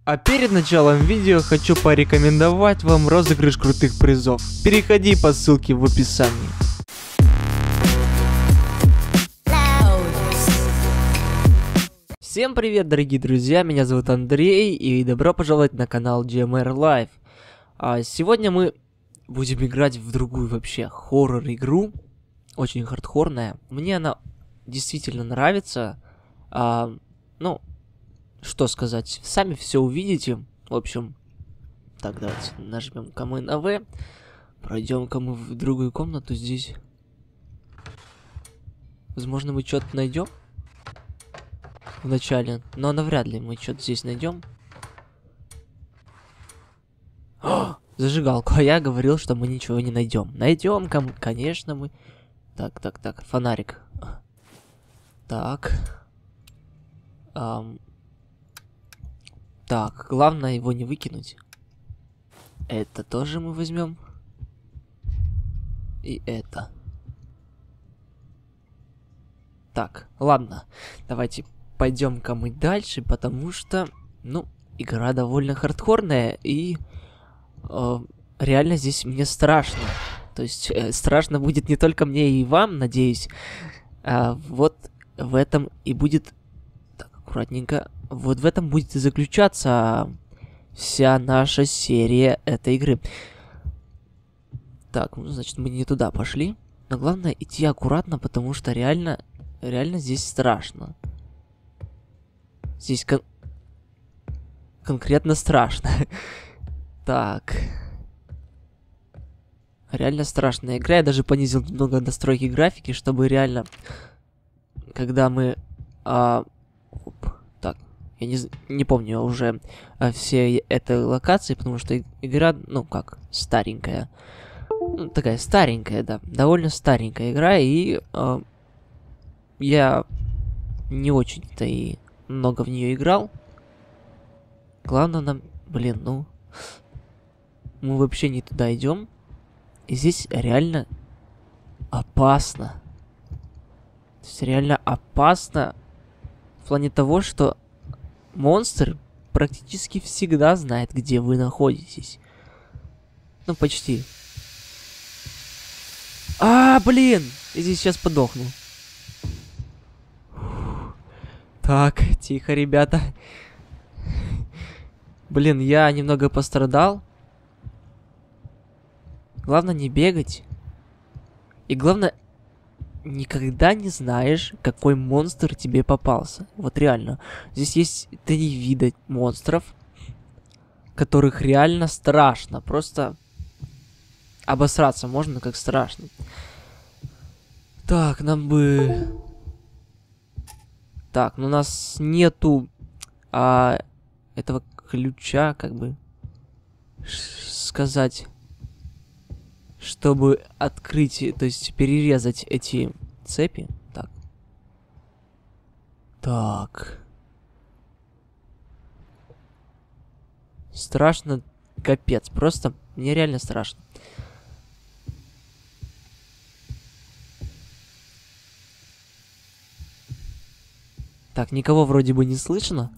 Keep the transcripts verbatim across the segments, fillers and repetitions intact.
А перед началом видео хочу порекомендовать вам розыгрыш крутых призов. Переходи по ссылке в описании. Всем привет, дорогие друзья, меня зовут Андрей и добро пожаловать на канал джи эм эр Live. А сегодня мы будем играть в другую вообще хоррор-игру, очень хардкорная. Мне она действительно нравится. А, ну, что сказать, сами все увидите. В общем, так, давайте нажмем ка на В, пройдем-ка мы в другую комнату здесь. Возможно, мы что-то найдем в начале, но навряд ли мы что-то здесь найдем. Зажигалку, а я говорил, что мы ничего не найдем. Найдем, кому, конечно, мы. Так, так, так, фонарик. Так. Ам. Так, главное его не выкинуть. Это тоже мы возьмем. И это. Так, ладно. Давайте пойдем-ка мы дальше, потому что, ну, игра довольно хардкорная, и э, реально здесь мне страшно. То есть э, страшно будет не только мне и вам, надеюсь. А вот в этом и будет... Так, аккуратненько. Вот в этом будет и заключаться вся наша серия этой игры. Так, ну, значит, мы не туда пошли. Но главное идти аккуратно, потому что реально, реально здесь страшно. Здесь кон... конкретно страшно. Так. Реально страшная игра. Я даже понизил немного настройки графики, чтобы реально, когда мы... А... Оп. Так, я не, не помню уже а, все этой локации, потому что игра, ну как, старенькая. Ну, такая старенькая, да. Довольно старенькая игра, и а, я не очень-то и много в нее играл. Главное нам... Блин, ну... Мы вообще не туда идем. И здесь реально опасно. То есть реально опасно в плане того, что монстр практически всегда знает, где вы находитесь. Ну, почти. А, блин! Я здесь сейчас подохну. Так, тихо, ребята. Блин, я немного пострадал. Главное не бегать. И главное, никогда не знаешь, какой монстр тебе попался. Вот реально. Здесь есть три вида монстров, которых реально страшно. Просто обосраться можно, как страшно. Так, нам бы... Так, ну у нас нету а, этого ключа, как бы сказать, чтобы открыть, то есть перерезать эти цепи. Так. Так. Страшно, капец. Просто мне реально страшно. Так, никого вроде бы не слышно.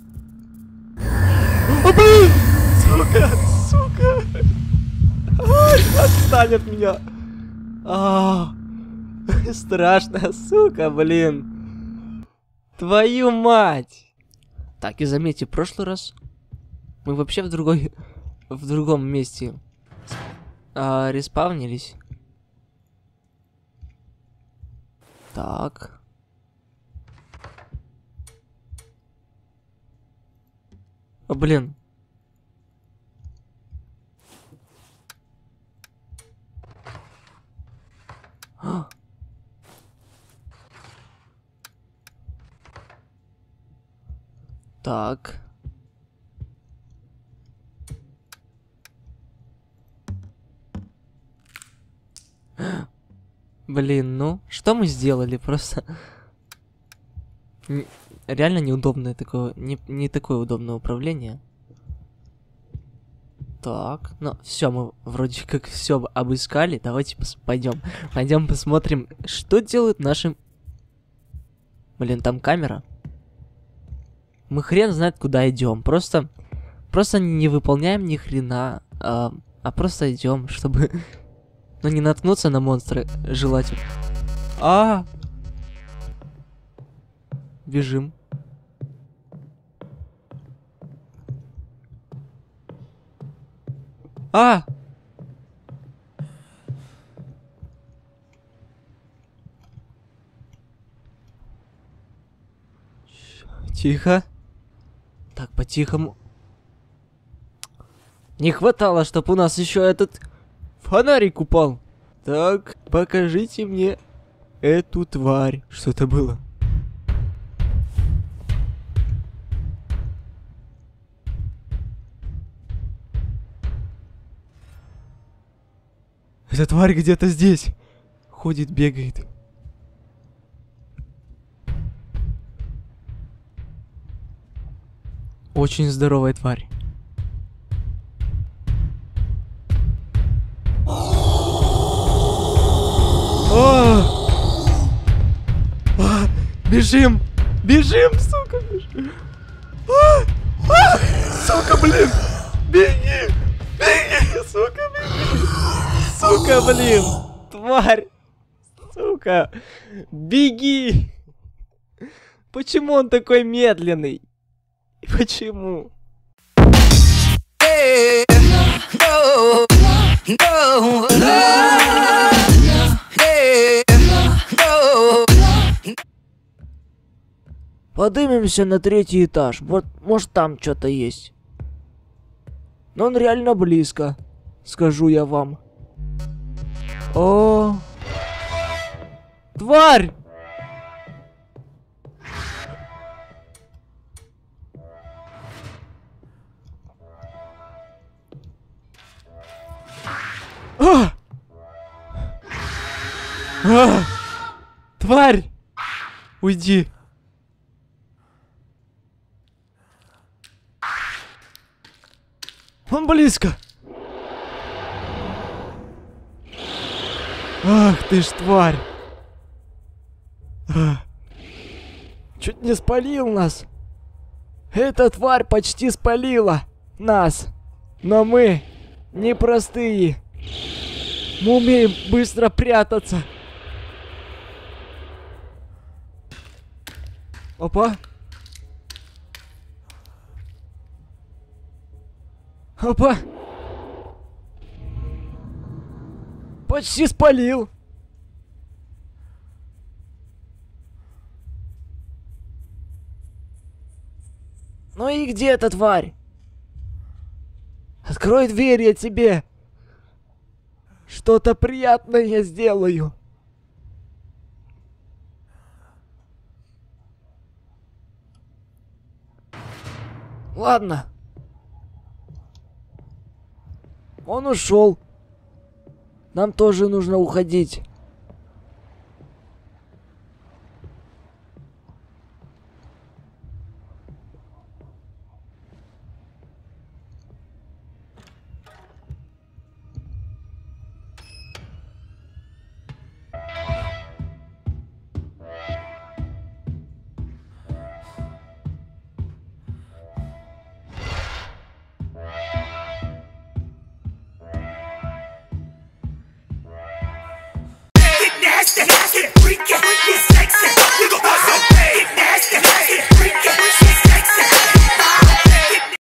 О, блин! Сука! Сука! Ай, отстань от меня! А, страшная сука, блин! Твою мать! Так, и заметьте, в прошлый раз мы вообще в другой... в другом месте а, респавнились. Так... О, блин. А. Так. Блин, ну, что мы сделали? Просто... Реально неудобное такое, не, не такое удобное управление. Так, ну все, мы вроде как все обыскали. Давайте пойдем, пойдем посмотрим, что делают наши... Блин, там камера. Мы хрен знает, куда идем. Просто просто не выполняем ни хрена, а, а просто идем, чтобы ну не наткнуться на монстры желательно. А, бежим. А! Тихо. Так, по-тихому. Не хватало, чтобы у нас еще этот фонарик упал. Так, покажите мне эту тварь. Что это было? Эта тварь где-то здесь. Ходит, бегает. Очень здоровая тварь. А! А! Бежим! Бежим, сука, бежим! А! А! Сука, блин! Беги! Беги, сука, беги! Сука, блин! Тварь! Сука! Беги! Почему он такой медленный? Почему? Поднимемся на третий этаж. Вот, может, там что-то есть. Но он реально близко, скажу я вам. О, тварь! А! А! Тварь! Уйди! Он близко! Ах ты ж тварь! А! Чуть не спалил нас! Эта тварь почти спалила нас! Но мы непростые! Мы умеем быстро прятаться! Опа! Опа! Почти спалил! Ну и где эта тварь? Открой дверь, я тебе что-то приятное я сделаю. Ладно. Он ушел. Нам тоже нужно уходить. Nasty, nasty, freaky, freaky.